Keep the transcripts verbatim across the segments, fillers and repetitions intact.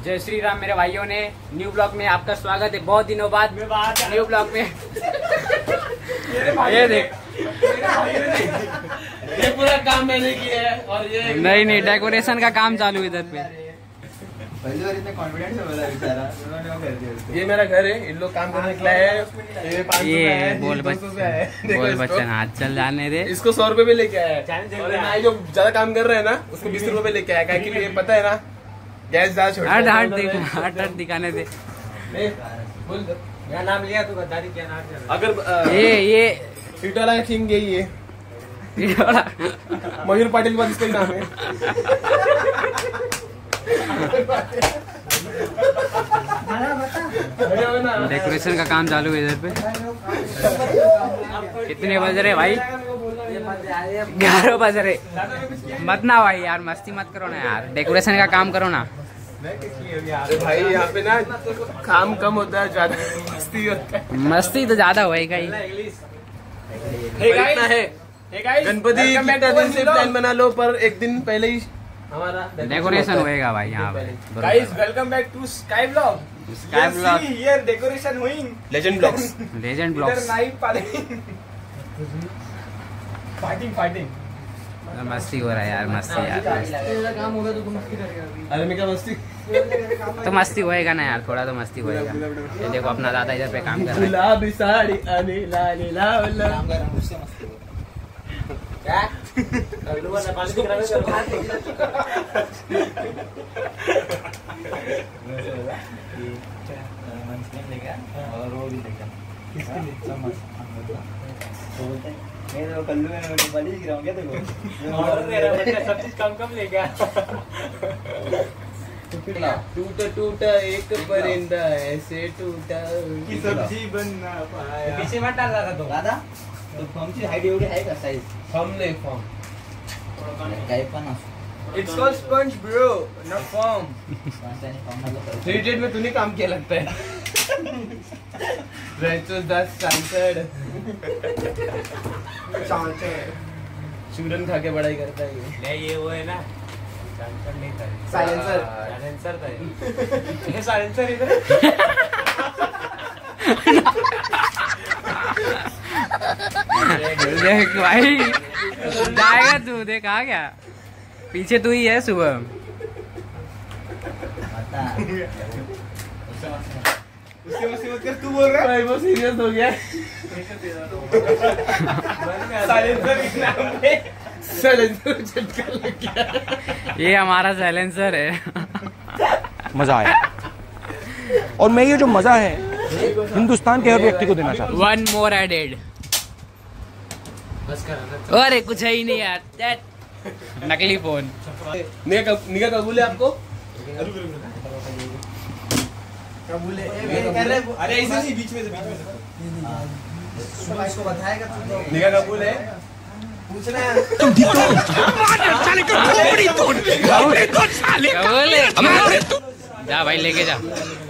जय श्री राम मेरे भाइयों ने न्यू ब्लॉग में आपका स्वागत है। बहुत दिनों बाद न्यू ब्लॉग में ये देख ये पूरा काम मैंने किया है और ये नहीं नहीं डेकोरेशन का काम चालू इधर पे। पहली बार इतने कॉन्फिडेंस हो रहा है बेचारा, कर दिया। ये मेरा घर है, इन लोग काम करने निकला है। ये पाँच सौ ये है, बोल दो सौ का है। बच्चन देखो बोल इसको। बच्चन हाथ चल जाने दे। इसको सौ रुपए पे लेके आया है और ना जो ज्यादा काम कर रहे हैं ना उसको बीस रुपए पे लेके आया है, क्योंकि ये पता है ना गैस ज्यादा छोड़ हट हट दिखा हट हट दिखाने दे। बोल दो। क्या नाम लिया तू बता दी क्या नाम। अगर ये ये इटाला किंग यही है, मयूर पाटिल बाद इसका ही नाम है। डेकोरेशन का काम चालू है इधर पे। कितने बज रहे भाई? ग्यारह बज रहे। मत ना भाई यार, मस्ती मत करो ना यार, डेकोरेशन का काम करो ना। अरे भाई यहाँ पे ना काम कम होता है, ज्यादा मस्ती होता है। मस्ती तो ज्यादा होएगा ही। पर इतना है, गणपति कितना दिन से प्लान बना लो, पर एक दिन पहले ही हमारा डेकोरेशन होएगा भाई यहाँ पे। Guys welcome back to sky blog. Sky blog here decoration हुइंग legend blogs. Legend blogs. Night fighting fighting मस्ती हो रहा है यार, मस्ती यार। काम होगा तो तुम मस्ती करेगा। अरे मैं क्या मस्ती, तो मस्ती होएगा ना यार, थोड़ा तो मस्ती होएगा। ये देखो अपना दादा इधर पे काम कर रहा है। गुलाबी साड़ी अरे लाली लाला। काम कर रहा हूँ, उससे मस्ती हो। क्या अल्लू वाला पानी दिख रहा है। और वो भी देखा किसके लिए समझ मैं तो कल्लू में बड़ी दिख रहा हूँ क्या देखो। और तेरा बच्चा सब चीज कम कम ले गया। टूटा टूटा एक परिंदा ऐसे टूटा की सब्जी बनना पाया। पीछे मत डाल रहा था तो दादा तो फॉर्मची हाईट एवढी आहे का साईज? फॉर्म नहीं फॉर्म काही पण असो it's called sponge bro not form. माणसाने फॉर्म थ्री इडियट में तूने काम किया लगता है। रेचो दस सांसद चूरन खा के बड़ाई करता है ये। नहीं ये वो है ना साइलेंसर नहीं था। साइलेंसर साइलेंसर था ये साइलेंसर इधर। देख भाई जाएगा तू, देख आ गया पीछे तू ही है सुबह। उसके मस्ती मत कर, तू बोल रहा है वो सीरियस हो गया। साइलेंसर के नाम पे साइलेंसर झटका लग गया। ये हमारा साइलेंसर है। मजा आया और मैं ये जो मजा है हिंदुस्तान के हर व्यक्ति को देना चाहता हूँ। One more added. अरे कुछ है ही नहीं यार, दैट नकली फोन। निगाह निगाह कबूल है आपको? कबूल है। अरे ऐसे नहीं, बीच में से बीच में से इसको बताएगा तू तो। निगाह कबूल है? पूछना है जा भाई लेके जा।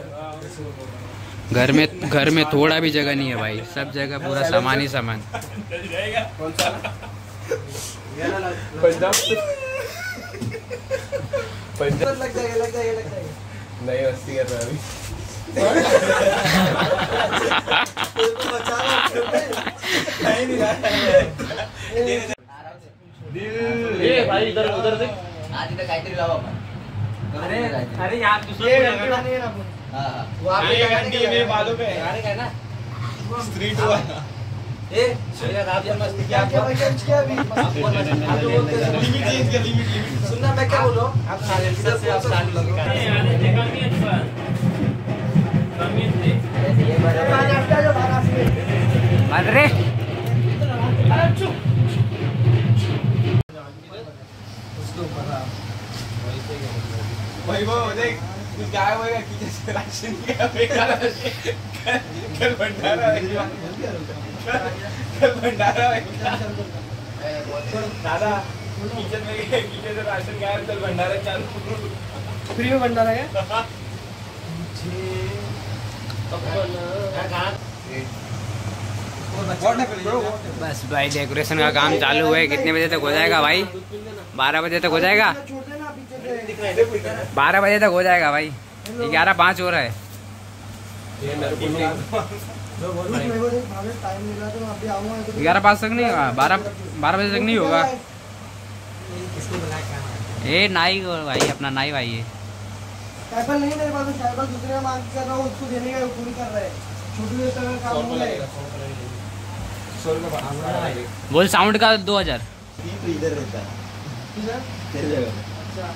घर में घर में थोड़ा भी जगह नहीं है भाई, सब जगह पूरा सामान ही सामान। पंजाब पंजाब लग जाएगा लग जाएगा लग जाएगा। नहीं मस्ती कर रहा अभी। ये भाई इधर उधर देख। आज इथं काहीतरी लावा आपण। अरे अरे यार दूसरा नहीं ना। हां हां वो आप ये घंटी मेरे बालों पे गाने का है ना स्ट्रीट हुआ। ए यार आप ये मस्ती क्या क्या क्या अभी आप जो बोलते हैं लिमिट चेंज कर, लिमिट लिमिट। सुनना मैं क्या बोल रहा हूँ। आप साइलेंसर से आप साइलेंसर अरे भाई वो देख कुछ गायब होएगा कि जैसे राशन का बेकार कल भंडारा है, कल भंडारा है दादा। किचन में गए, किचन से राशन गायब, कल भंडारा चालू। फ्री में भंडारा है। बस भाई डेकोरेशन का काम चालू है। कितने बजे तक हो जाएगा भाई? बारह बजे तक हो जाएगा। बारह बजे तक हो जाएगा भाई। ग्यारह पाँच हो रहा है। ग्यारह पाँच तक नहीं होगा, बारह बारह बजे तक नहीं होगा। ए नाई भाई, अपना नाई भाई है। साइकिल नहीं मेरे पास, साइकिल दूसरे का मांग कर रहा हूँ, उसको देने का पूरी कर रहा है। छोटी देर तक काम हो जाएगा। बोल साउंड का दो हजार। तो इधर रहता है इधर तेरे जगह। अच्छा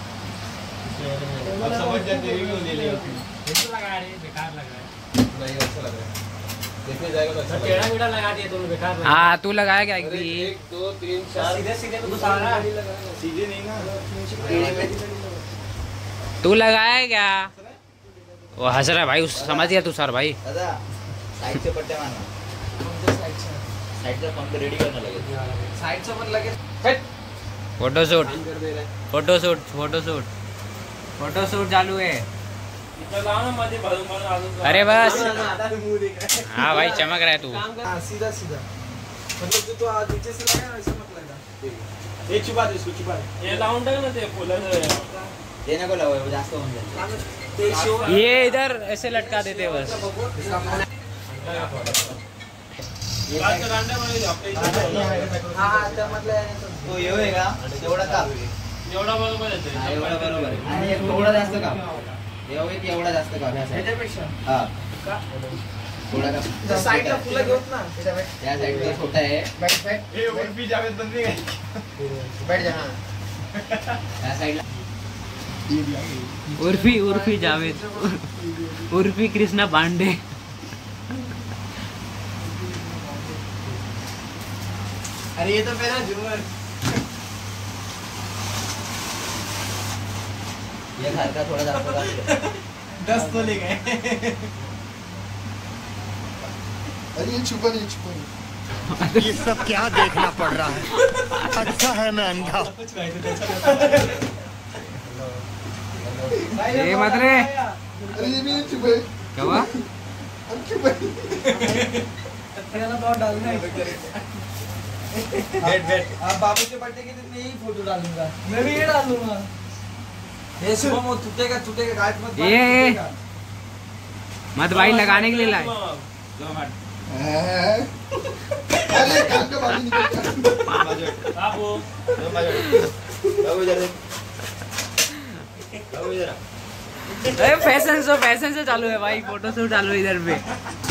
अब समझ जाते हैं क्यों ले लिया लगा रही बेकार लग रहा है। नहीं अच्छा लग रहा है, देखने जाएगा तो अच्छा लगेगा। टेढ़ा मेढ़ा लगा दिए तुमने, बेकार लगा। हाँ तू लगाया क्या? अरे एक दो तीन चार सीधे सीधे तो घुसा रहा है। सीधे नहीं ना, तू लगाया क्या? वो हंस रहा है भाई, उस समझ गया तू सर भाई। दादा साइड से पट्टे मारना, साइड से पंप रेडी करना लगे। साइड से मत लगे। फोटोशूट कर दे रहे फोटोशूट फोटोशूट फोटोशूट चालू है। अरे बस हाँ भाई, चमक रहा है तू। हाँ सीधा सीधा, मतलब जो तो आज नीचे से लगा वैसे मत लगा। ये छुपा दे, इसको छुपा दे। ये लाउंड है ना, ते फुलर देने को लगा वो जास्त होऊन जाते। ये इधर ऐसे लटका देते बस। हाँ हाँ तर म्हटलं तो ये होएगा एवढा का एवढा बरोबर येते। हा, एवढा बरोबर आहे. आणि एक थोडा जास्त का एवढा एक एवढा जास्त का ह्याच्यापेक्षा हा थोडा का साईडला फुलं घेऊत ना, त्या साइड का छोटा आहे बैठ बैठ ये उर्फी जावेद बन गई। बैठ जा। हाँ त्या साइडला उर्फी उर्फी जावेद, उर्फी कृष्णा पांडे। अरे ये तो मेरा झूमर। ये घर का थोड़ा जास्त का दस तो ले गए। अरे ये छुपा नहीं छुपा नहीं। ये सब क्या देखना पड़ रहा है? अच्छा है मैं अंधा। ये मत रे। अरे ये भी नहीं छुपे। क्या हुआ? अब छुपे। तेरा बहुत डालना है। बैठ बैठ। आप बाबू के बर्थडे के दिन में यही फोटो डालूंगा। मैं भी ये डालूंगा। ये सुबह वो टूटेगा टूटेगा गायब मत। ये मत भाई, लगाने के लिए लाए। हैं? अरे कान का बाली निकल गया। बाबू बाबू इधर देख बाबू इधर आ। अरे फैशन शो फैशन शो चालू है भाई, फोटोशूट चालू है इधर पे।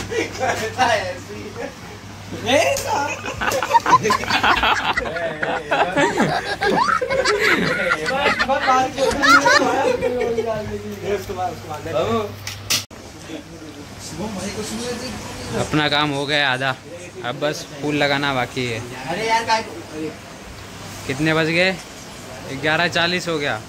अपना काम हो गया आधा, अब बस फूल लगाना बाकी है। अरे यार काय कितने बज गए? ग्यारह चालीस हो गया।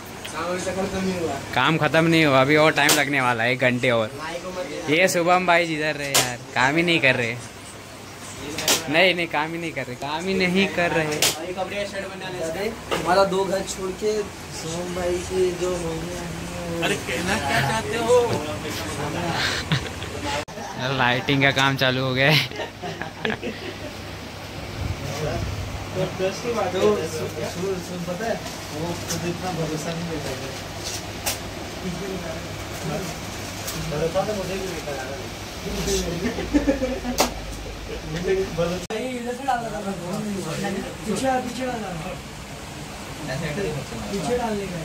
काम खत्म नहीं हुआ, अभी और टाइम लगने वाला है, एक घंटे और। ये शुभम भाई जिधर रहे यार, काम ही नहीं कर रहे। नहीं नहीं काम ही नहीं कर रहे, काम ही नहीं कर रहे। हमारा दो घर छोड़ के सोम भाई की जो होगी। अरे कहना क्या चाहते हो? लाइटिंग का काम चालू हो गया है। तो पता है वो खुद इतना भरोसा नहीं देता है। भरोसा तो मुझे भी देता है। इधर से डालना था, पीछे पीछे डालना, पीछे डालने का।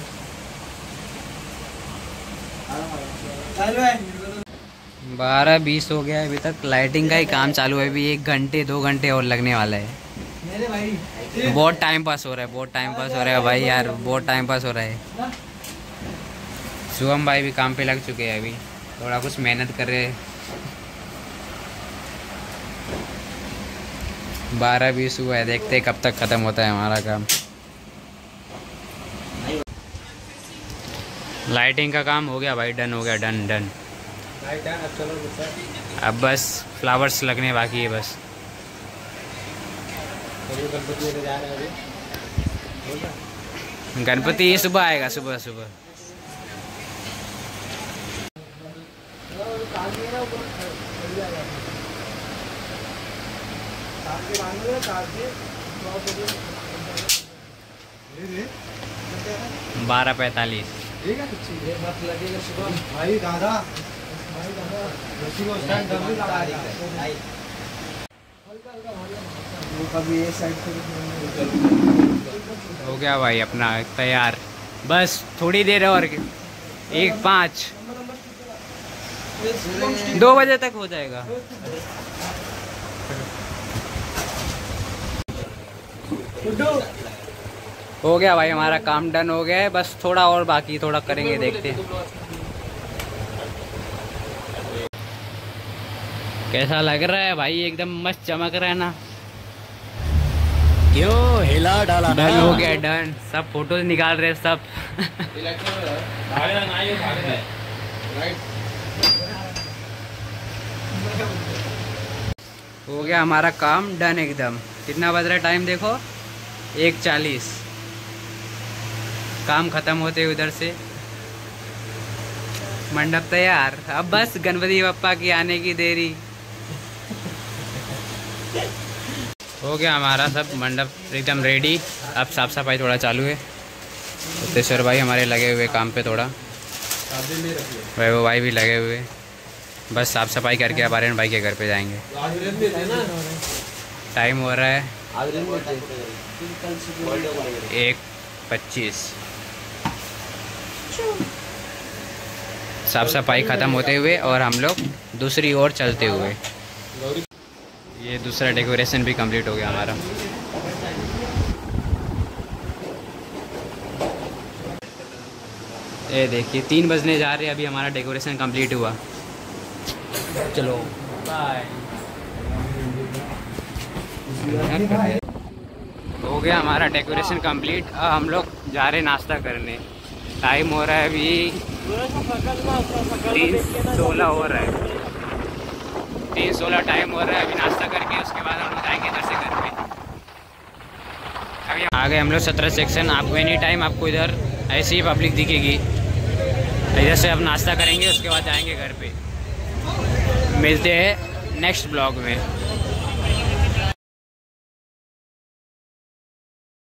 बारह बीस हो गया है, अभी तक लाइटिंग का ही काम चालू है। अभी एक घंटे दो घंटे और लगने वाला है। मेरे भाई बहुत टाइम पास हो रहा है, बहुत टाइम पास हो रहा है भाई यार, बहुत टाइम पास हो रहा है। शुभम भाई भी काम पे लग चुके हैं, अभी थोड़ा कुछ मेहनत कर रहे हैं। बारह बीस हुआ है, देखते हैं कब तक ख़त्म होता है हमारा काम। लाइटिंग का काम हो गया भाई, डन हो गया, डन डन। अब बस फ्लावर्स लगने बाकी है बस। गणपति ये सुबह आएगा, सुबह सुबह। बारह पैंतालीस। ठीक है कुछ ये मत लगेगा शुभम भाई दादा भाई दादा रस्सी को स्टैंड डबल लगा देगा वो कभी ये साइड से हो गया भाई अपना तैयार, बस थोड़ी देर और, एक पाँच दो बजे तक हो जाएगा। हो गया भाई हमारा काम डन हो गया है, बस थोड़ा और बाकी, थोड़ा करेंगे, देखते हैं कैसा लग रहा है भाई। एकदम मस्त चमक रहा है ना, क्यों हिला डाला डन हो गया, डन। सब फोटोज निकाल रहे हैं सब। हो गया हमारा काम डन एकदम। कितना बज रहा है टाइम देखो, एक चालीस। काम खत्म होते उधर से मंडप तैयार। अब बस गणपति बप्पा की आने की देरी। हो गया हमारा सब मंडप एकदम रेडी। अब साफ सफाई थोड़ा चालू है। उत्तेश्वर भाई हमारे लगे हुए काम पे, थोड़ा वैभव भाई भी लगे हुए। बस साफ सफाई करके अब आर्यन भाई के घर पे जाएंगे। टाइम हो रहा है एक पच्चीस। साफ सफाई ख़त्म होते हुए और हम लोग दूसरी ओर चलते हुए। ये दूसरा डेकोरेशन भी कंप्लीट हो गया हमारा। ये देखिए तीन बजने जा रहे हैं, अभी हमारा डेकोरेशन कंप्लीट हुआ। चलो बाय। हो गया हमारा डेकोरेशन कंप्लीट। अब हम लोग जा रहे नाश्ता करने। टाइम हो रहा है अभी तीन सोलह हो रहा है, तीन सोलह टाइम हो रहा है। अभी नाश्ता करके उसके बाद हम लोग जाएंगे इधर से घर पे। अभी आ गए हम लोग सत्रह सेक्शन। आपको एनी टाइम आपको इधर ऐसी ही पब्लिक दिखेगी। इधर से अब नाश्ता करेंगे, उसके बाद जाएंगे घर पे। मिलते हैं नेक्स्ट ब्लॉग में।